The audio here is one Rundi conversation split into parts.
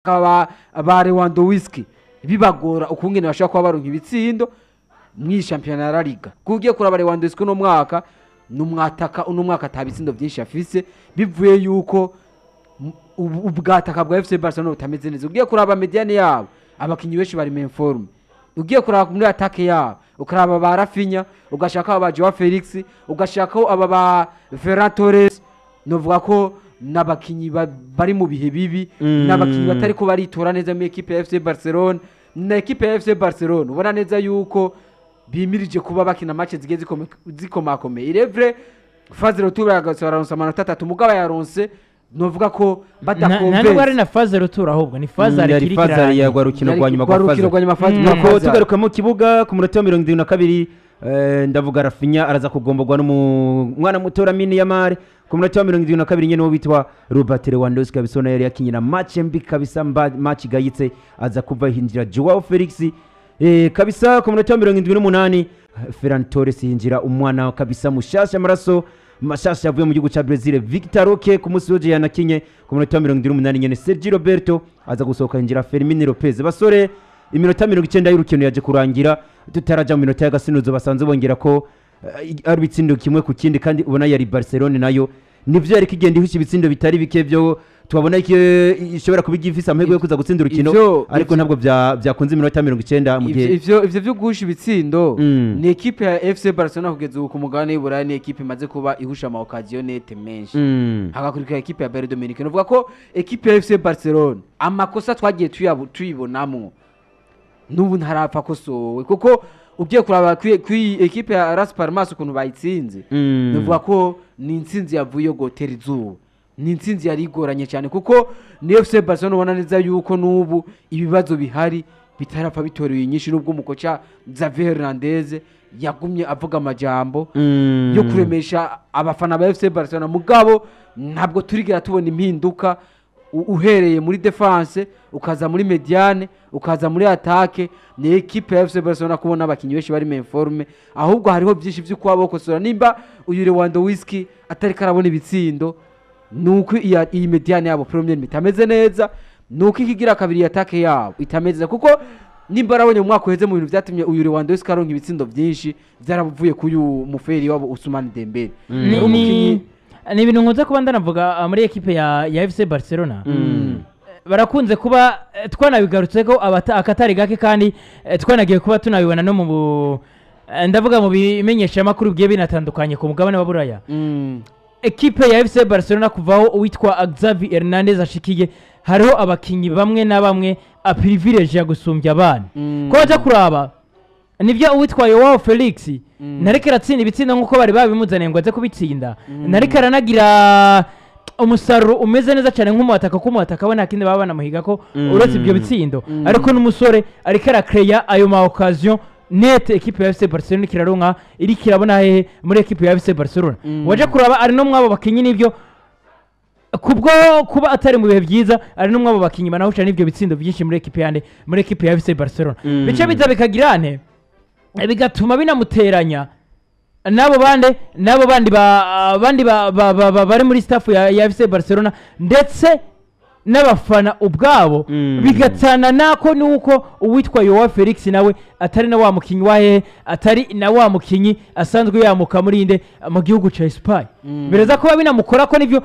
ba Lewandowski bibagora ukungene bashaka kuba baronka ibitsindo mwi championnat ya La Liga kugiye kuraba Lewandowski no mwaka numwaka atabitsindo byinshi afise bivuye yuko ubwataka bwa FC Barcelona butameze neza ugiye kuraba mediane yabo abakinyi benshi bari main form ugiye kuraba muri attaque yabo ukaraba ba Rafinha ugashaka aba Joao Felix ugashaka aba ba Ferran Torres novuga ko nabakinyi bari mu bihe bibi nabakinyi batari ko baritora neza mu equipe ya FC Barcelona na equipe ya FC Barcelona ubona neza yuko bimirije kuba bakina match zigeze zikomakomeye irevre phase retour yagasoransa amanota 3 mugaba yaronse novuga ko badakombe ntabwo ari na phase retour ahubwo ni phase ari yagwa rukino rwa nyuma kwa phase nuko tugaruka mu kibuga ku munota wa 72 ndavuga Rafinha araza kugombogwa n'umwana mutora Lamine Yamal ku munota wa 72 nyene wo bitwa Robert Lewandowski kabisa yari yakinyina match mbi kabisa match gayitse aza kuva hinjira Joao Felix kabisa ku munota wa 78 Ferran Torres hinjira umwana kabisa mushasha amaraso mashasha yavuye mu gihugu ca Brazil Victor Roque ku munsi woje yanakinye ku munota wa 78 nyene Sergio Roberto aza gusohoka hinjira Fermin Lopez basore iminota 90 y'urukino yaje kurangira tutaraja mu minota y'agasinuzo basanze bongera ko ari bitsindo kimwe ku kindi kandi ubona yari Barcelona nayo nivyo yari kigenda ihusha ibitsindo bitari bike byo tubabona ishobora kubigifisa amahirwe yo kuza gutsinda urukino ariko ntabwo byakunze iminota 90 mu gihe ivyo byo guhusha ibitsindo ni equipe ya FC Barcelona kugeza uko mugane y'Uburayi ni equipe imaze kuba ihusha ama occasionete menshi hagakurikira equipe ya Bayern Dominique novuga ko equipe ya FC Barcelona amakosa twagiye tuyibonamwo nubu ntarapfa kosowe kuko ugiye kuraba kwi equipe ya Las Palmas ukuntu bayitsinze novuga ko ni intsinzi yavuye gotera izuba ni intsinzi yari igoranye cyane kuko ni FC Barcelona ubona neza yuko nubu ibibazo bihari bitarapfa bitorewe nyinshi nubwo umukoca Xavi Hernandez yagumye avuga amajambo yo kuremesha abafana ba FC Barcelona mugabo ntabwo turigera tubona impinduka uhereye muri defense ukaza muri mediane ukaza muri attaque ni equipe ya FC Barcelona kubona abakinyi benshi bari main forme ahubwo hariho byinshi byo kwabo kosora nimba uyu Lewandowski atari karabona ibitsindo nuko iyi mediane yabo premier mitameze neza nuko ikigira kabiri attaque yabo itameze kuko nimba arabonye mu mwaka uheze mu bintu byatumye uyu Lewandowski aronka ibitsindo byinshi byaravuye ku uyu muferi wabo Ousmane Dembele ni ibintu nkunze kuba ndanavuga muri equipe ya FC Barcelona barakunze kuba twanabigarutse ko akatari gake kandi twanagiye kuba tunabibona no mu ndavuga mu bimenyesha amakuru bigiye binatandukanye ku mugabane wa Buraya equipe ya FC Barcelona kuvaho uwitwa Xavi Hernandez ashikiye hariho abakinyi bamwe na bamwe a privilege ya gusumbya abana ko baje kuraba nivyo uwitwa Joao Felix nareke ratsinda ibitsindo nkuko bari babimuzaniye ngo aze kubitsinda nareke aranagira umusaruro umeze neza cyane nk'umuataka k'umuataka we nakindi baba banamuhiga ko uretse ibyo bitsindo ariko n'umusore ariko arakreya ayo ma occasion net equipe ya FC Barcelona kiraronka iri kirabona hehe muri equipe ya FC Barcelona waje kuraba ari no mwabo bakinyi nivyo kubwo kuba atari mu bihe byiza ari no mwabo bakinyi banahusha n'ibyo bitsindo byinshi muri equipe ya FC Barcelona bice biza bikagirane bigatuma binamuteranya nabo bandi bari muri staff ya FC Barcelona ndetse n'abafana ubwabo bigatana nako nuko uwitwa Joao Felix nawe atari na wa mukinyi wahe atari na wa mukinyi asanzwe yamuka muri inde mu gihugu ca Spain bireza ko binamukora ko nivyo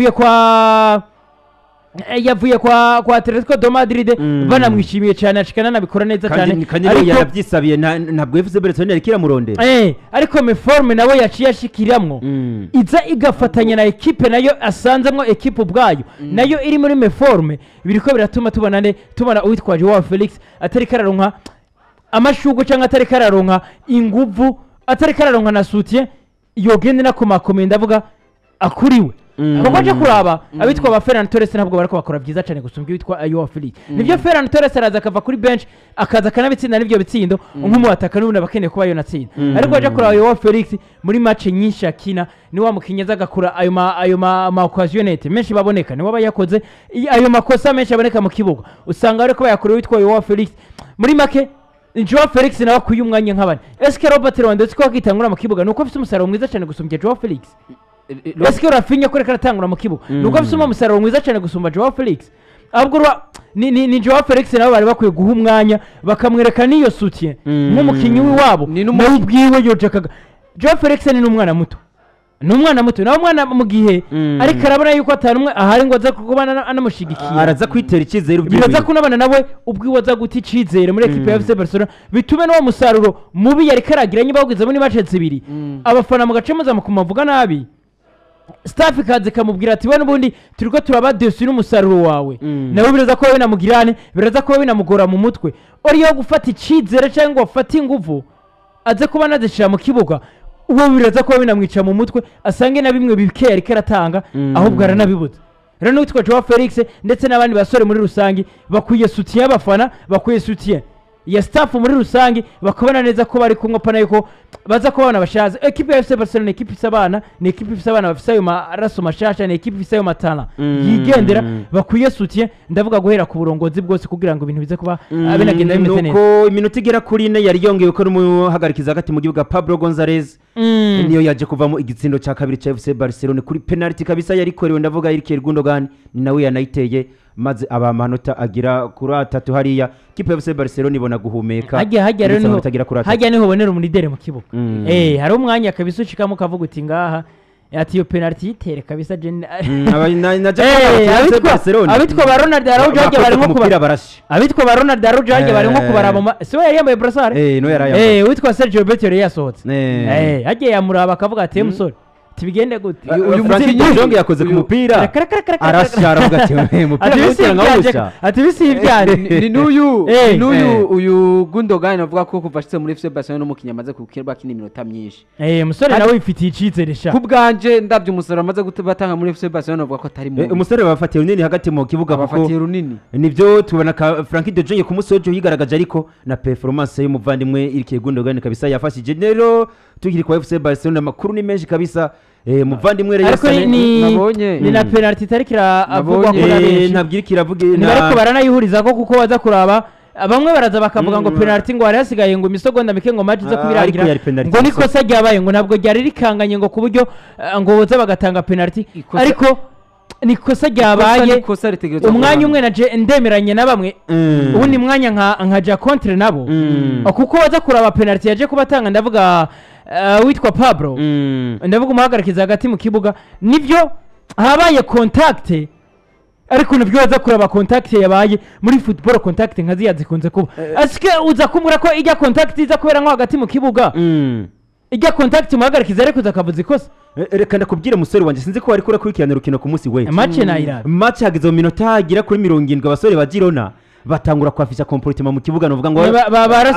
yavuye kwa Atletico de Madrid banamwishimiye cyane ashikana nabikora neza cyane ariko yarabyisabiye ntabwo FC Barcelona yari kiramurondera ariko me forme nawe yaciye ashikiramwo iza igafatanya na equipe nayo asanzemwo equipe ubwayo nayo iri muri me forme biriko biratuma tubona uwitwa Joao Felix atari kararonka amashugo cyangwa atari kararonka inguvu atari kararonka na soutien yogende na komakomenda avuga akuriwe kuko je kuraba abitwa ba Ferran Torres ntabwo barako bakora byiza cyane gusumbya witwa Joao Felix nivyo Ferran Torres araza akava kuri bench akaza kanabitsinda nivyo bitsindo nk'umuataka n'ubundi abakeneye kuba yo natsinda ariko aje kuraba Joao Felix muri match nyinshi akina ni wa mukinyeza agakura ayo ma occasionete menshi baboneka ni waba yakoze ayo makosa menshi aboneka mu kibuga usanga ariko bayakora witwa Joao Felix muri make Joao Felix nawe kuyumwanya nk'abane eske Robert Lewandowski ko akitangura mu kibuga nuko afite umusaruro mwiza cyane gusumbya Joao Felix Eske Rafinha kore karatangura mu kibuga nuko afite umusaruro mwiza cyane gusumba Joao Felix ahubwo ni Joao Felix nabo bari bakwiye guha umwanya bakamwereka n'iyo soutien nk'umukinnyi w'iwabo nawe ubwiwe yojakaga. Joao Felix ni n'umwana muto nawe umwana mu gihe ariko arabona yuko atari umwe ahari ngo aza kuba anamushigikiye araza kwitera icyizere biraza kunabana nawe ubwiwe aza guta icyizere muri ekipe ya FC Barcelona bitume n'uwo musaruro mubi yari karagiranye bagwiza muri match zibiri abafana mu gace muza mukumavuga nabi staff ikaze kamubwira ati we n'ubundi turiko turabadesi n'umusaruro wawe nawe biraza ko binamugirane biraza ko binamugora mu mutwe oriyo gufata icyizere cyangwa afata inguvu aze kuba nazishira mu kibuga uwo biraza ko binamwica mu mutwe asange na bimwe bike yari karatanga ahubwo aranabibuza. Rero n'utwa Joao Felix ndetse n'abandi basore muri rusangi bakwiye soutien y'abafana bakwiye soutien ya staff muri rusangi bakabona neza ko bari kumwe pana yuko baza kubona bashaze. Equipe ya FC Barcelona equipe isabana ni equipe isabana bafise ayo maraso mashasha ni equipe isayo matana yigendera bakwiye soutien ndavuga guhera ku burongozi bwose kugira ngo ibintu bize kuba abinagenda bimeze neza. Nuko iminota igera kuri 4 yari yongeye ko n'umuhagarikiza hagati mu gihugu Pablo Gonzalez niyo yaje kuvamo igitsindo cya kabiri cya FC Barcelona kuri penalty kabisa yari korewe ndavuga Ilkay Gundogan ni nawe yanayiteye maze aba manota agira kuri 3 hariya kipe ya FC Barcelona ibona guhumeka hajya rero niho bonera umunidere mu kibuga hari umwanya kabisa ucikamo kavuga uti ngaha ati yo penalty yitere kabisa abitwa ba Ronald Araujo bari nko kubara abitwa ba Ronald Araujo bari nko kubaraba siwe yari yambaye brassard no yari witwa Sergio Roberto yari yasohotse hagiye yamuraba akavuga ati musore tibigende gute uyu Frankie Jonge yakoze ku mupira arashara avuga ati umupira wose ngawusha ati bisi ibyari ni n'uyu uyu Gundogan avuga ko kuva ashitse muri FC Barcelona n'umukinnyi amaze kukirwa kindi minota myinshi umusore nawe ifitiye icizere sha kubganje ndavye umusore amaze gutanga muri FC Barcelona avuga ko atari mu umusore bafatiye runini hagati mu kibuga bafatiye runini nivyo tubona ka Frankie de Jonge ku musojo yigaragaje ariko na performance y'umuvandimwe Ilkay Gundogan kabisa yafashije rero tukiri kwa FC Barcelona makuru ni menshi kabisa muvandimwe rero nabonye ni na penalty tarikira avugwa ko ntabwirikira avuge ariko baranayihuriza ko kuko baza kuraba bamwe baraza bakavuga ngo penalty ngo hari hasigaye ngo imisogonda mike ngo match zo kubirangira ngo niko se ryabaye ngo ntabwo ryari rikanganye ngo kuburyo ngo boza bagatanga penalty ariko nikosa ryabaye umwanya umwe naje ndemeranye na bamwe ubundi mwanya nkaja contre nabo kuko baza kuraba penalty yaje kubatanga ndavuga witwa Pablo ndavuga umuhagarikiza hagati mu kibuga nivyo habaye contact ariko nivyo baza kuraba contact yabaye muri football contact nkazi yazikunze kuba aske uza kumura ko ijya contact iza kubera nko hagati mu kibuga ijya contact umuhagarikiza ariko zakavuza ikosa reka ndakubwire musore wanje sinzi ko wari kura kurikirana rukino ku munsi we match na Iran match hageze mu minota hagira kuri 70 abasore ba Girona batangura kwafisha comportement mu kibuga novuga ngo Aras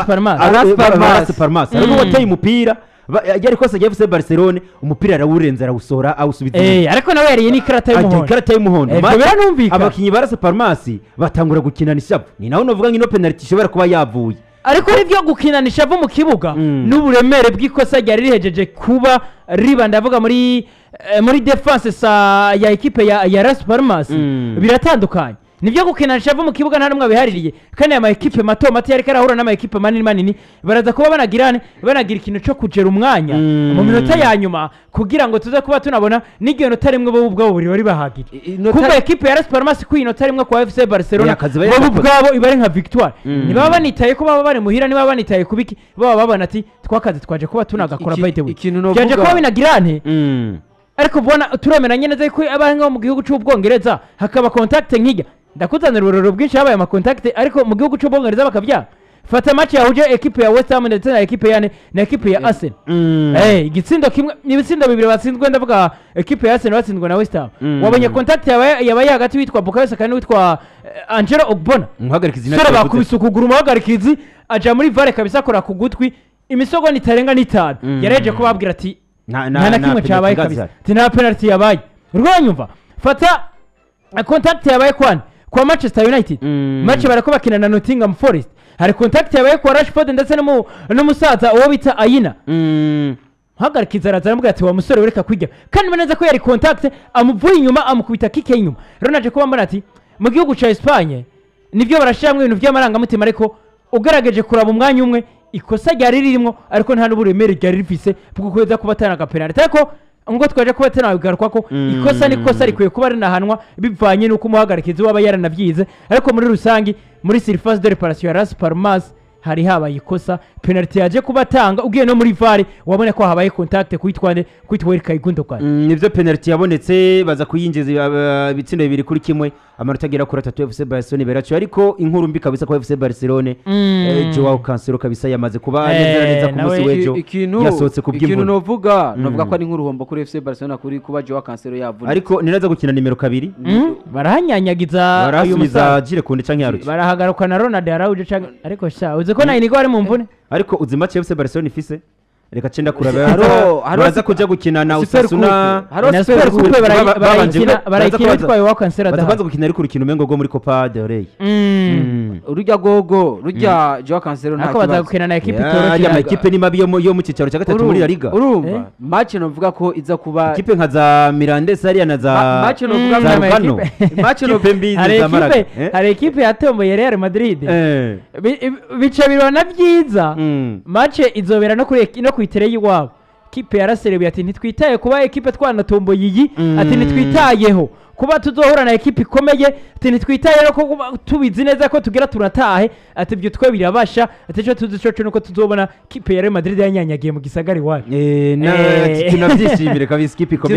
Palmas ariko wateye umupira yari kose ya FC Barcelona umupira arawurenza arawusora awusubiza ariko nawe yari ni karata y'umuhondo abakinyi ba Aras Palmas batangura gukinana ishavu ni naho novuga ngo ino penalty ishobora kuba yavuye ariko nivyo gukinana ishavu mu kibuga n'uburemere bw'ikosa ryari rihejeje kuba riba ndavuga muri defense ya equipe ya Aras Palmas biratandukanye nivyo gukinana ishavu mu kibuga nta numwe bihaririye kandi ama equipe mato yari karahura n'ama equipe manini baraza kuba banagira ikintu cyo kujera umwanya mu minota ya nyuma kugira ngo tuze kuba tunabona n'igihe nota rimwe bo ubwabo buri bari bahagira kuko equipe ya Aras Palmas ku inota rimwe kwa FC Barcelona bo ubwabo ibari nka victoire niba banitaye ko baba bari muhira niba banitaye kubiki baba babana ati twakaze twaje kuba tunagakora by the way cyaje kuba binagirane ariko bona turemeranye neza ko abanga mu gihugu cy'Ubwongereza hakaba contact nkijya ndakuzanira ururero bwinshi habaye ama contact ariko mu gihugu cy'Ubwongereza bakabya fata match yahuje equipe ya West Ham ndetse na equipe na equipe ya Arsenal igitsindo kimwe nibitsindo bibiri batsinzwe ndavuga equipe ya Arsenal batsindwa na West Ham wabonye contact yabaye hagati witwa Bukayo Saka n'uwitwa Angelo Ogbonna umuhagarikizi sura bakubise ukuguru umuhagarikizi aja muri vare kabisa akora ku gutwi imisogo nitarenga n'itanu yareje kubabwira ati nta kimwe cyabaye kabisa ati nta penalty yabaye urwanyumva fata contact yabaye kwa Manchester United match barako bakina na Nottingham Forest hari contact yabaye kwa Rashford ndetse n'umusaza uwo bita Ayina hagarikiza aramubwira ati wa musore wereka kwijya kandi maneza ko yari contact amuvuye inyuma amukubita kike inyuma rero naje kuba mbona ati mu gihugu ca Espagne nivyo barashiramwe ibintu by'amarangamutima ariko ugerageje kuraba umwanya umwe ikosa ryari ririmo ariko nta n'uburemere ryari rifise bwo kweza kubatana ka penalty ariko ngo twaje kuba tunabigaruka ko ikosa n'ikosa rikwiye kuba rinahanwa bivanye n'uko umuhagarikizi waba yaranavyize ariko muri rusangi muri surface de réparation ya Las Palmas hari habaye ikosa penalty yaje kubatanga ugiye no muri VAR wabone ko habaye contact kwitwande kwitwere Kayigundokana nivyo penalty yabonetse baza kuyinjiza ibitsindo bibiri kuri kimwe amanota agera kuri 3 FC Barcelona beracho ariko inkuru mbi kabisa kwa FC Barcelona Joao Cancelo kabisa yamaze kuba neza ku munsi w'ejo yasohotse ku ikintu novuga ko ari nk'uruhombo kuri FC Barcelona kuri kuba Joao Cancelo yavunitse ariko niraza gukina nimero 2 barahanyanyagiza uyu musa Jire Kunde canke yaruki barahagaruka na Ronaldo Araújo canke ariko sha uze ko nayi niko ari mu mvune ariko uzima FC Barcelona ifise reka cenda kuraba baraza kuja gukina na Osasuna na Super Coupe barayikina bitwaye wa Cancelo batabanza gukina ariko urukino umengo go muri Copa del Rey urujya gogo rujya Joao Cancelo nta kibazo gukina na equipe itoroshye ya equipe ni mabi yo mu cicaro cya gatatu muri La Liga urumva match novuga ko iza kuba equipe nka za Mirandes ariya na za match novuga match no pembizi za Malaga hari equipe yatomboye Real Madrid bice birona byiza match izobera no kuri kwitere yiwabo kipe yaraserebuye ati ntitwitaye kuba equipe twanatomboye iyi ati ntitwitayeho kuba tuzohura na equipe ikomeye ati ntitwitaye ko tubizi neza ko tugira turatahe ati byo twe birabasha ati cyo tuzi cyo nuko tuzobona kipe ya Real Madrid yanyanyagiye mu gisagari wayo tunavyishimire kabisa kipe ikomeye